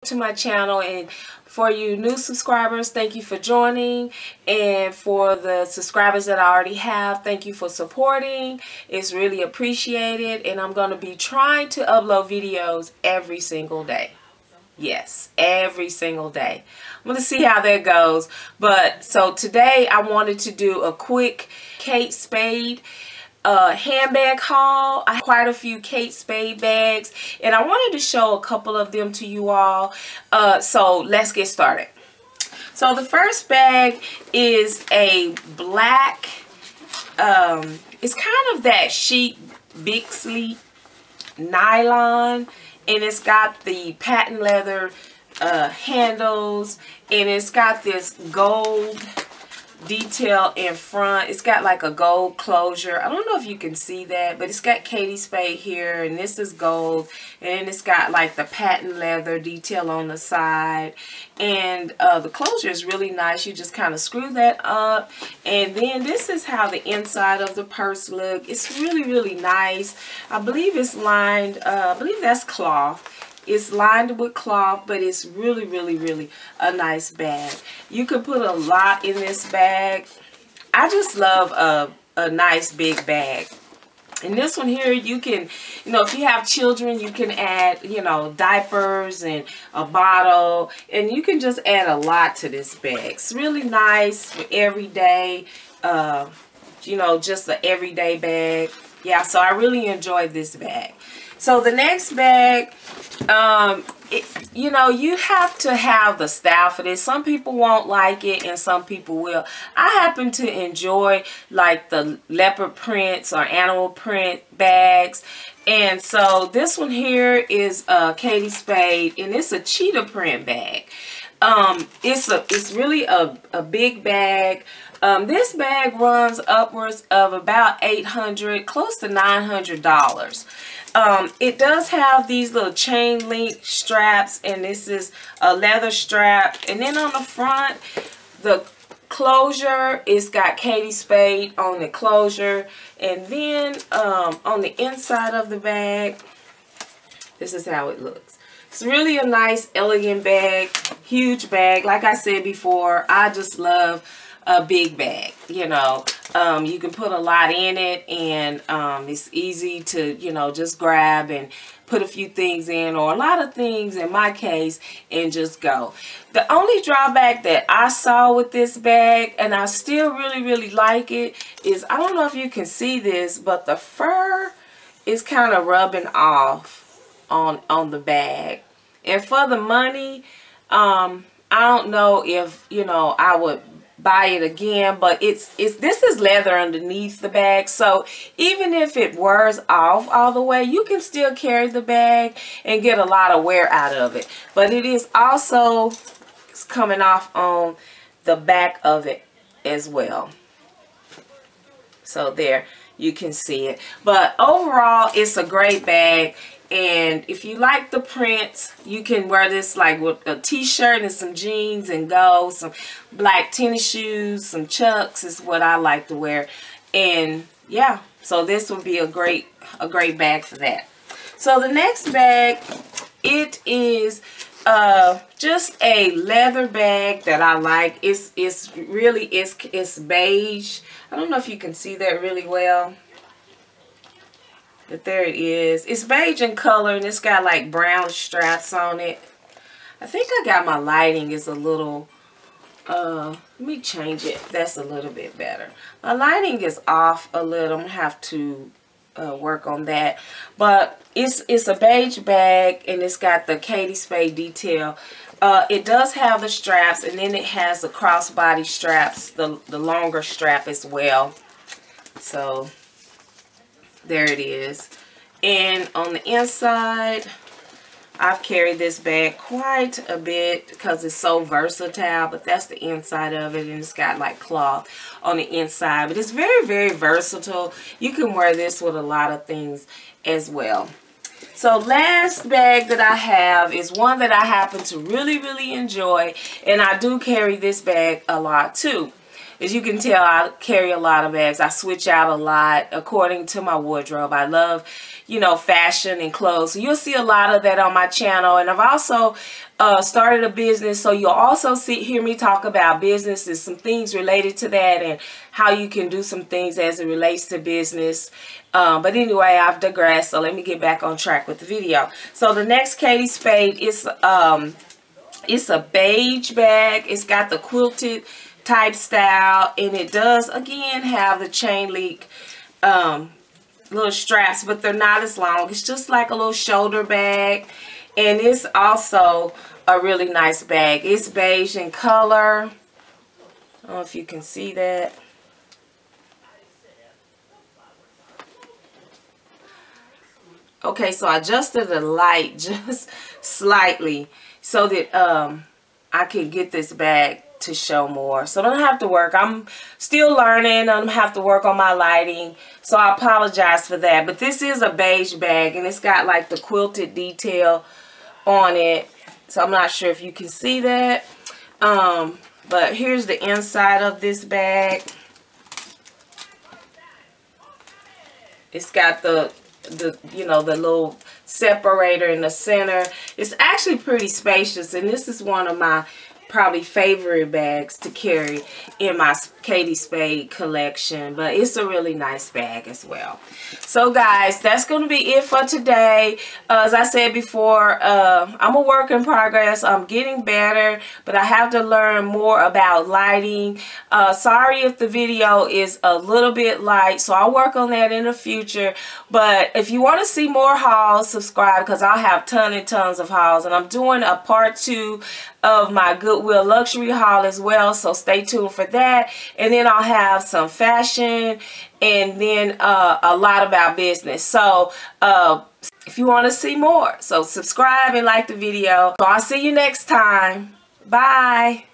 to my channel, and for you new subscribers, thank you for joining, and for the subscribers that I already have, thank you for supporting. It's really appreciated, and I'm going to be trying to upload videos every single day. Yes, every single day. I'm going to see how that goes. But so today I wanted to do a quick Kate Spade handbag haul. I have quite a few Kate Spade bags, and I wanted to show a couple of them to you all. So let's get started. So the first bag is a black, it's kind of that chic Bixley nylon, and it's got the patent leather handles, and it's got this gold detail in front. It's got like a gold closure. I don't know if you can see that, but it's got Kate Spade here, and this is gold, and it's got like the patent leather detail on the side, and the closure is really nice. You just kind of screw that up, and then this is how the inside of the purse look. It's really nice. I believe it's lined, I believe that's cloth. It's lined with cloth, but it's really a nice bag. You can put a lot in this bag. I just love a nice big bag. And this one here, you can, if you have children, you can add, diapers and a bottle. And you can just add a lot to this bag. It's really nice for everyday, just an everyday bag. Yeah, so I really enjoyed this bag. So the next bag, you have to have the style for this. Some people won't like it and some people will. I happen to enjoy like the leopard prints or animal print bags. And so this one here is Kate Spade, and it's a cheetah print bag. It's really a big bag. This bag runs upwards of about $800, close to $900. It does have these little chain link straps, and this is a leather strap. And then on the front, the closure, it's got Kate Spade on the closure. And then on the inside of the bag, this is how it looks. It's really a nice, elegant bag, huge bag. Like I said before, I just love a big bag. You can put a lot in it, and it's easy to just grab and put a few things in, or a lot of things in my case, and just go. The only drawback that I saw with this bag, and I still really like it, is I don't know if you can see this, but the fur is kind of rubbing off on the bag. And for the money, I don't know if I would buy it again, but this is leather underneath the bag, so even if it wears off all the way, you can still carry the bag and get a lot of wear out of it. But it is also coming off on the back of it as well. So there, you can see it. But overall, it's a great bag. And if you like the prints, you can wear this like with a t-shirt and some jeans and go. Some black tennis shoes, some Chucks is what I like to wear. And yeah, so this would be a great bag for that. So the next bag, it is just a leather bag that I like. It's beige. I don't know if you can see that really well. But there it is. It's beige in color, and it's got like brown straps on it. I think I got my lighting is a little, let me change it. That's a little bit better. My lighting is off a little. I'm going to have to work on that. But it's a beige bag, and it's got the Kate Spade detail. It does have the straps, and then it has the crossbody straps, the longer strap as well. So there it is. And on the inside, I've carried this bag quite a bit because it's so versatile, but that's the inside of it, and it's got like cloth on the inside. But it's very versatile. You can wear this with a lot of things as well. So last bag that I have is one that I happen to really enjoy, and I do carry this bag a lot too. As you can tell, I carry a lot of bags. I switch out a lot according to my wardrobe. I love, you know, fashion and clothes. So you'll see a lot of that on my channel. And I've also started a business, so you'll also hear me talk about business and some things related to that and how you can do some things as it relates to business. But anyway, I've digressed, so let me get back on track with the video. So the next Katie Spade is it's a beige bag. It's got the quilted type style, and it does again have the chain link little straps, but they're not as long. It's just like a little shoulder bag, and it's also a really nice bag. It's beige in color. I don't know if you can see that. Okay, so I adjusted the light just slightly so that I can get this bag to show more. So I don't have to work. I'm still learning. I don't have to work on my lighting. So I apologize for that. But this is a beige bag, and it's got like the quilted detail on it. So I'm not sure if you can see that. But here's the inside of this bag. It's got the you know, the little separator in the center. It's actually pretty spacious, and this is one of my probably favorite bags to carry in my Katie Spade collection, but it's a really nice bag as well. So guys, that's going to be it for today. As I said before, I'm a work in progress. I'm getting better, but I have to learn more about lighting. Sorry if the video is a little bit light, so I'll work on that in the future. But if you want to see more hauls, subscribe, because I'll have tons and tons of hauls, and I'm doing a part 2 of my Goodwill luxury haul as well, so stay tuned for that. And then I'll have some fashion, and then a lot about business. So if you want to see more, so subscribe and like the video. So I'll see you next time. Bye.